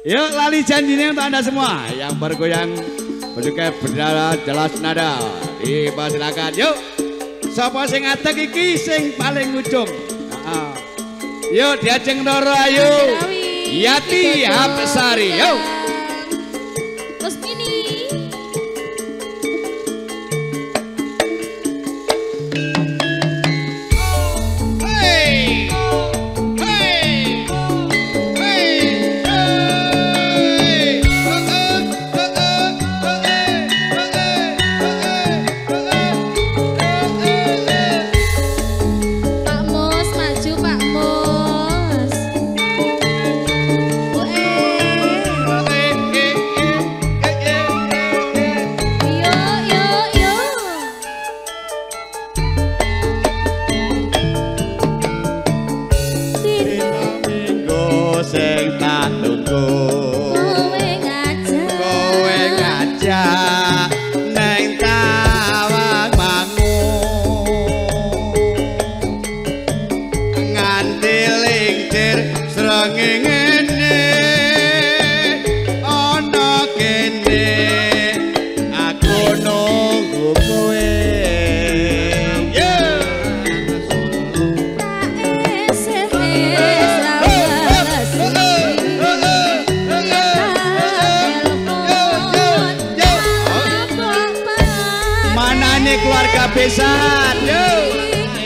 Yuk lali janjinya untuk anda semua yang bergoyang bersuka berdara jelas nada dipersilakan. Yuk sapa sing ngadeg iki sing paling ujung. Yuk diajeng Noro ayo Yati Hapsari yuk Terus ini keluarga besan yuk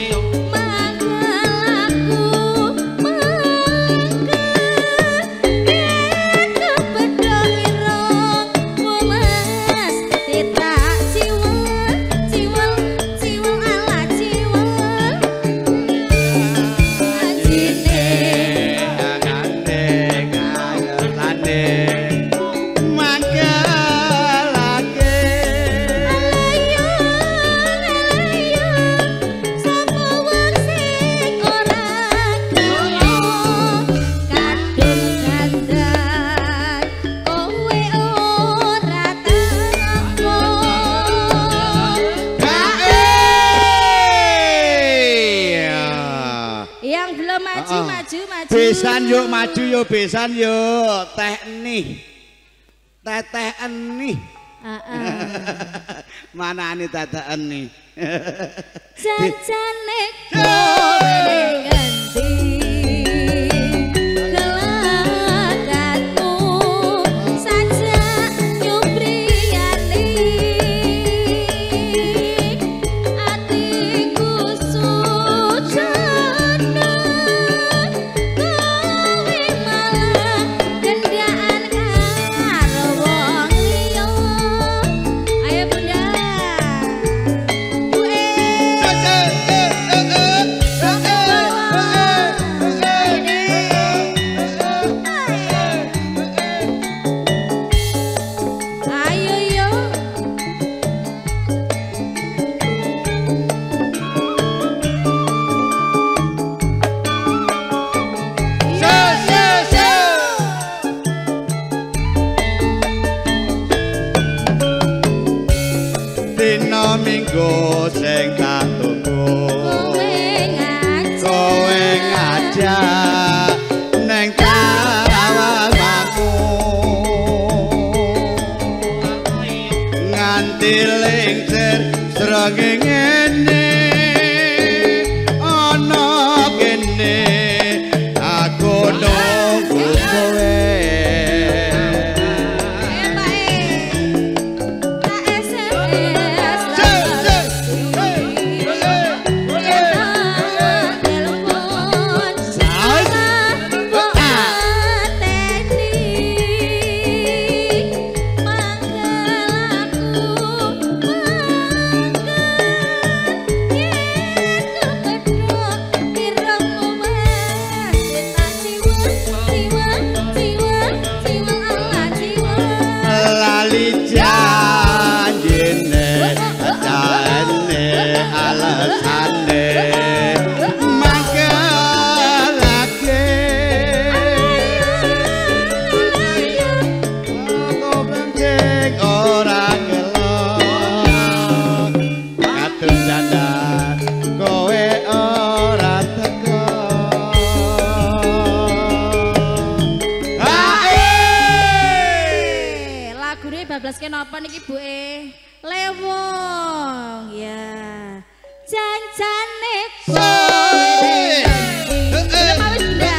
besan yuk maju yuk besan yuk teh nih teteh nih mana nih teteh nih jajane kowe ganti gelagatmu saja nyubriyani atiku sujana minggu sing tak tunggu kowe ngajak neng tawamu nganti lengser srengenge ana kene aku nunggu kowe bablas kenapa niki ibuke? Lewong ya. Jancane kowe. Lemawis bunda.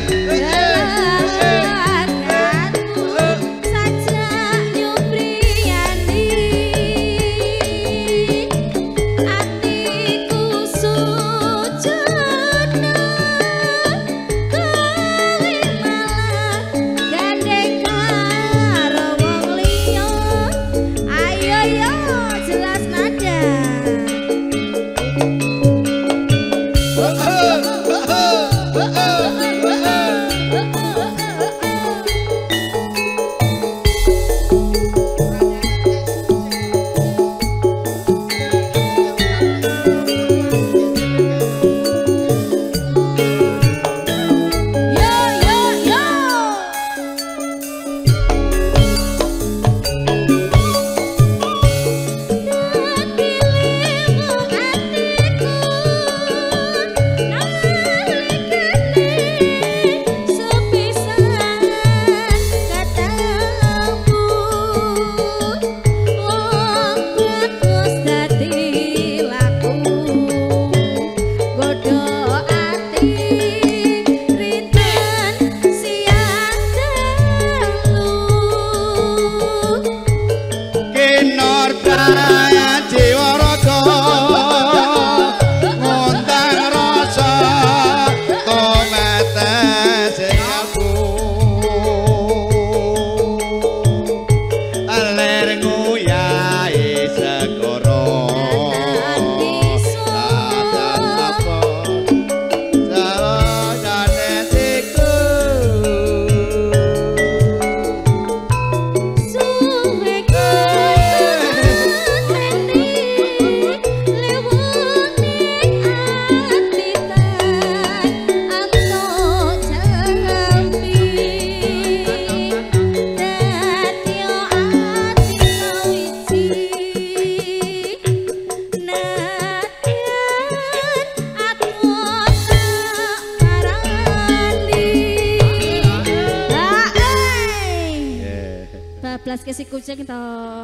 Kesi kucing to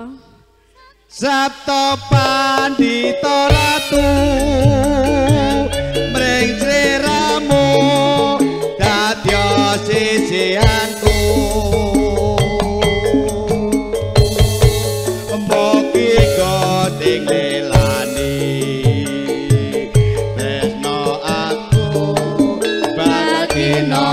Sabto pandita ratu mring sliramu dadya sisihanku mugi godhing lelani tresno aku bagino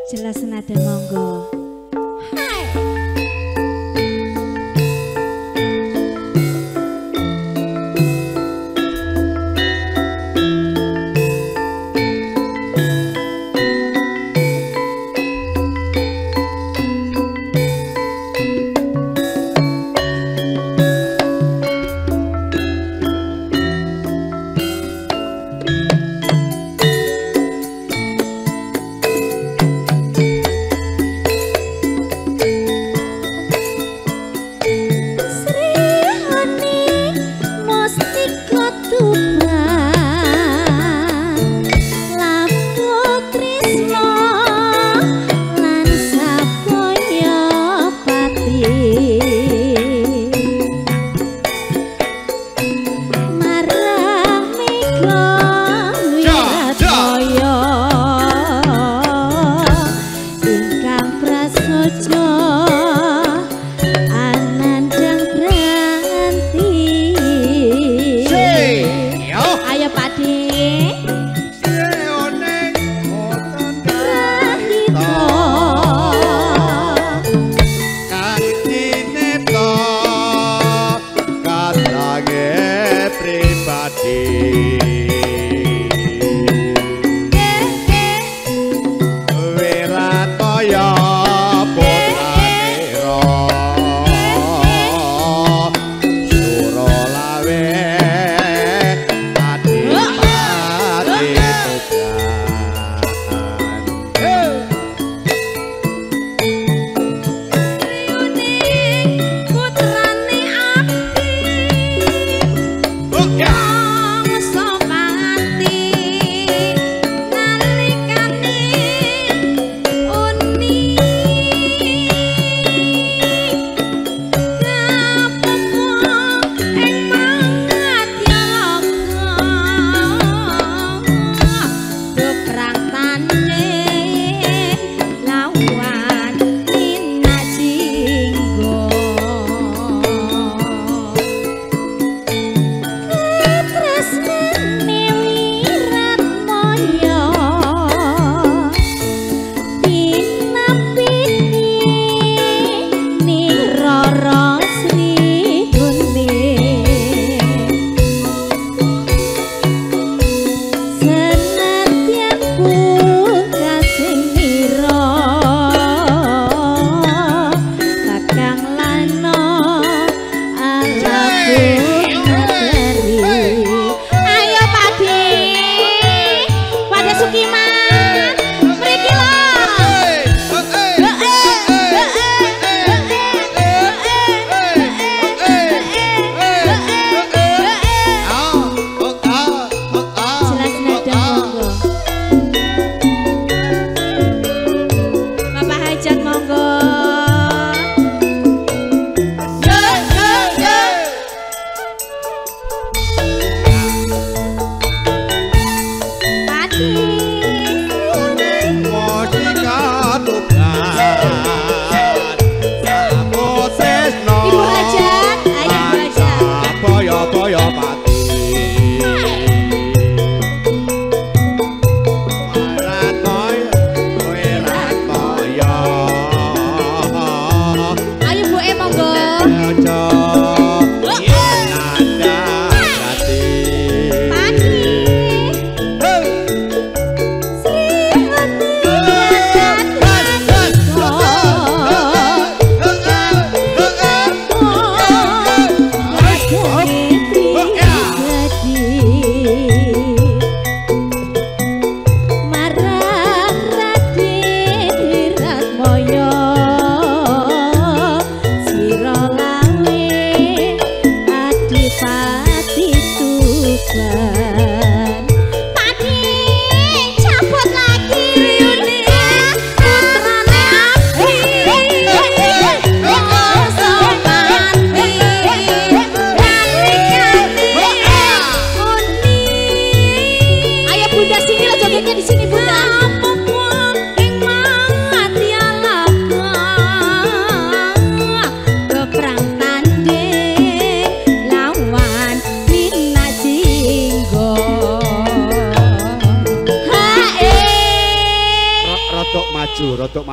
Jelas nada monggo. Hai.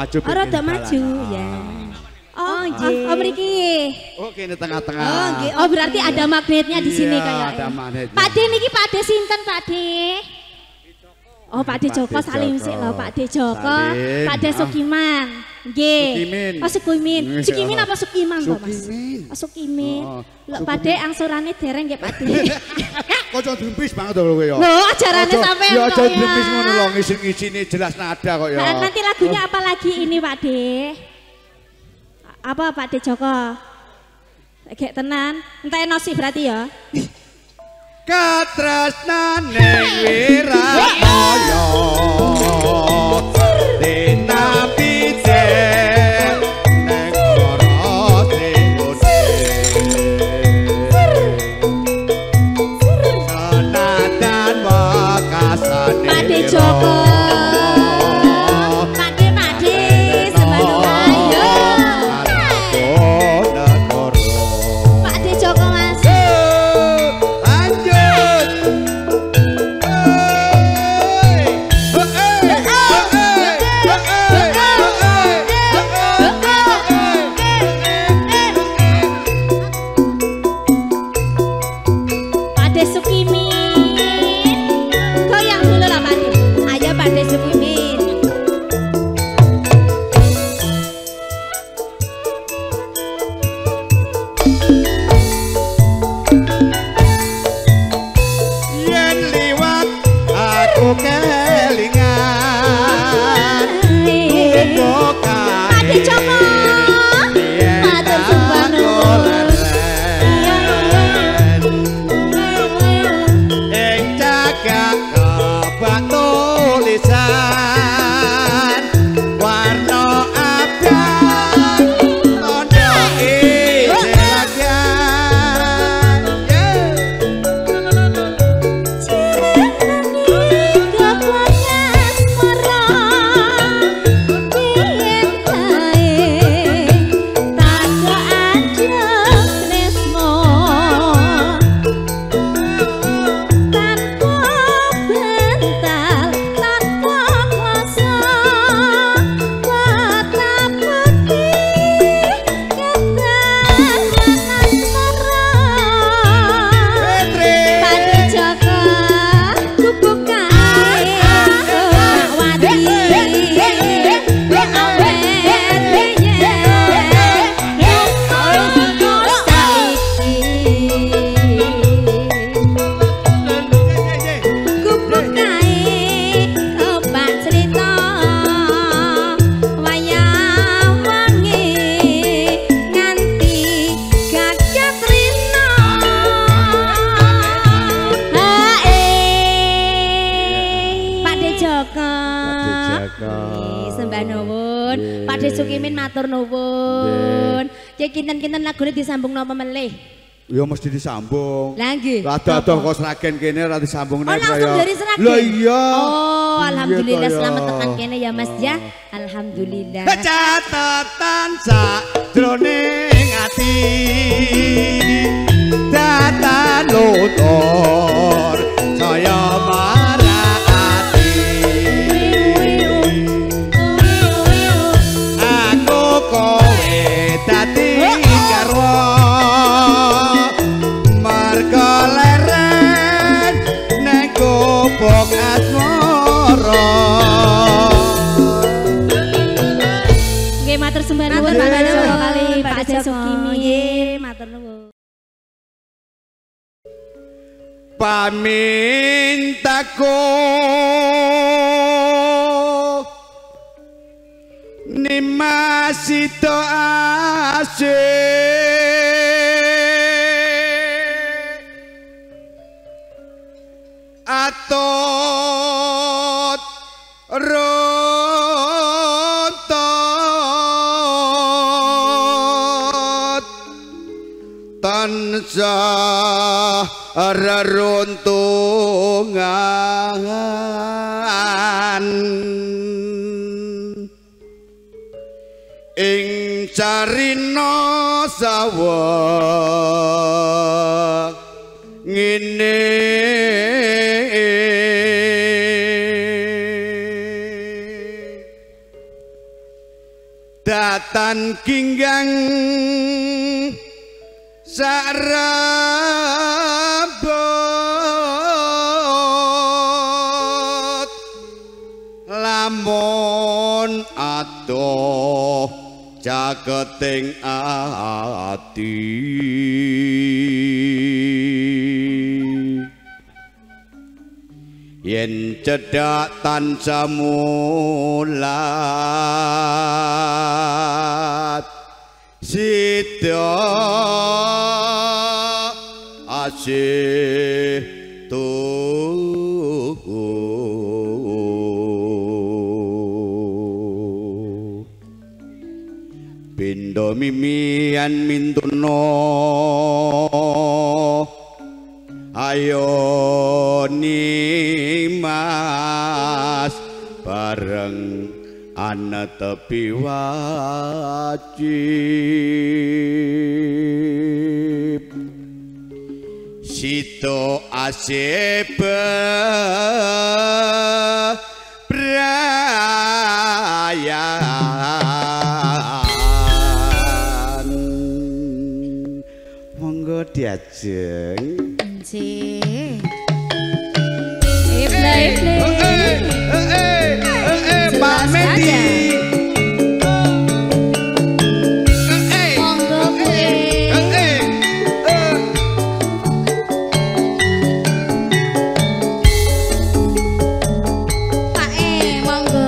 maju. Rada maju ya. Oh nggih. Oh mriki. Oh kene tengah-tengah. Oh nggih. Oh berarti ada magnetnya di sini kayaknya. Ada magnetnya. Pak De niki Pak De sinten Pak De? Oh Pak De Joko salim sik lho Pak De Joko. Pak De Sukiman. Nggih. Oh Sukimin. Sukimin apa Sukiman to Mas? Oh Sukimin. Lho Pak De angsurane dereng nggih Pak De. Kocok drempis banget lho kowe ya. Lho ajarane sampean kok ya. Ya aja drempis ngono lho ngisi-ngisine jelas nada kok ya. Nah, nanti lagunya apa lagi ini Pak De? Apa Pak De Joko? Kayak tenan. Entekno sih berarti ya. Katresnane wiraya dina pijen ning para singone sanadyan wakasane Pak De Joko Pak De sembah ayo Pak De Joko Mas Pak De Sukimin matur nuwun. Ya kinten-kinten lagune disambung napa melih? Ya mesti disambung. Lah nggih. Adoh-adoh kok Sragen kene ora disambung nek kaya. Oh langsung dari Sragen. Lah iya. Oh alhamdulillah selamat tekan kene ya Mas ya. Alhamdulillah. Catatan sakjroning ati datan lutur saya marati aku kowe dadi garwa marga leren nek gubuk asmara. Nggih matur sembah nuwun Pak De kali Pak De Sukimin matur nuwun. Pamintaku nimasito asih atot rontot tansah reruntungan ing carina sawa ngene cedhatan kinggang sarabot lamun adoh jageting ati yen cedhak tansah mulat sida asih pindha mimian mintuna ayo nimas bareng ana tepi wajib sito asep prayan monggo diajeng Pak Medi monggo Pak monggo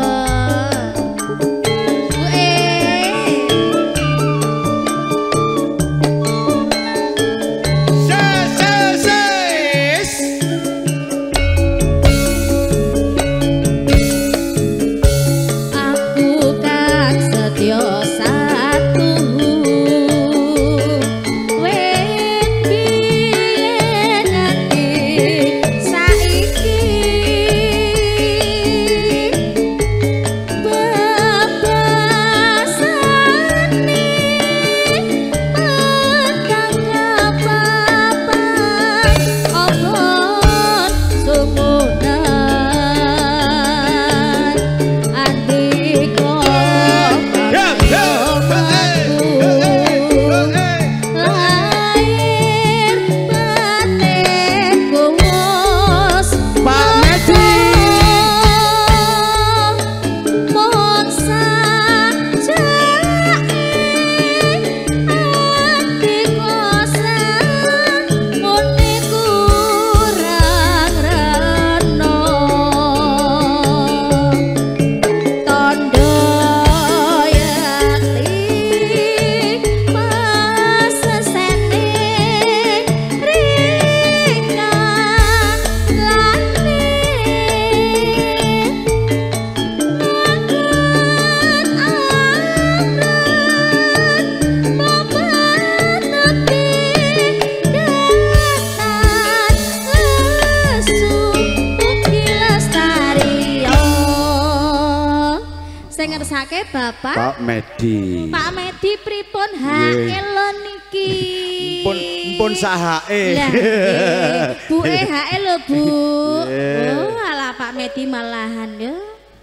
ngersake Bapak Pak Medi. Pak Medi pripun HL niki? Pun sahae. Lah Bu HL lho Bu. Oh alah Pak Medi malahan yo.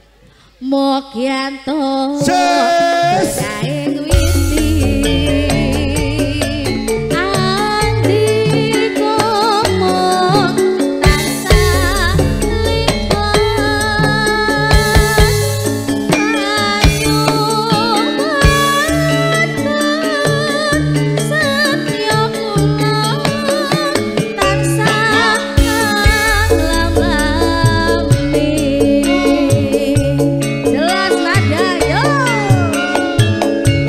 Mogyanto. Saing witi. Jelas nada yo.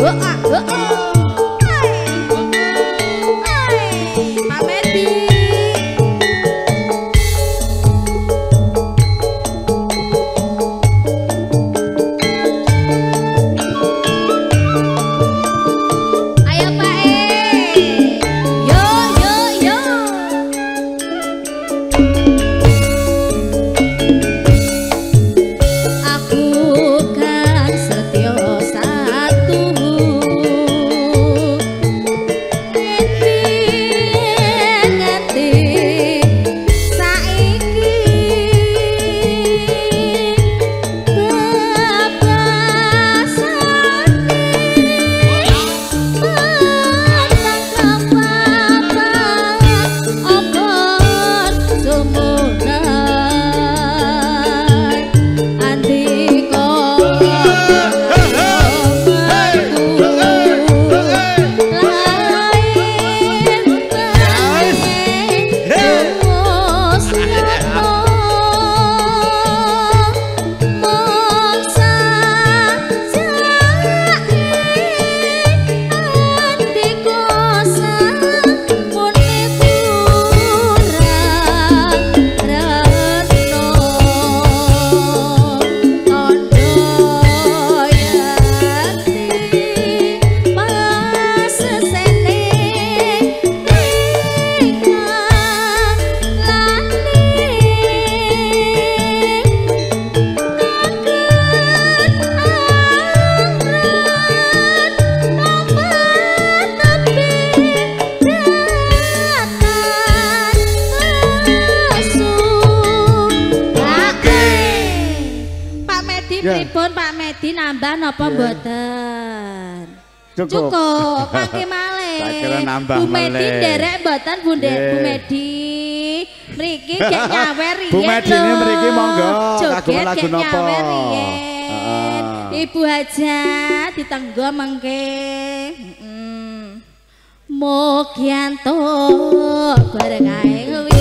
Medi nambah napa mboten? Cukup, mangke malih. Tak kira nambah Bu Medi nderek mboten Bu Medi. Mriki gek nyawer riyen. Bu Medi ini mriki monggo kagem lagu napa? Ibu Hajat ditenggo mengke. Mogianto bareng ae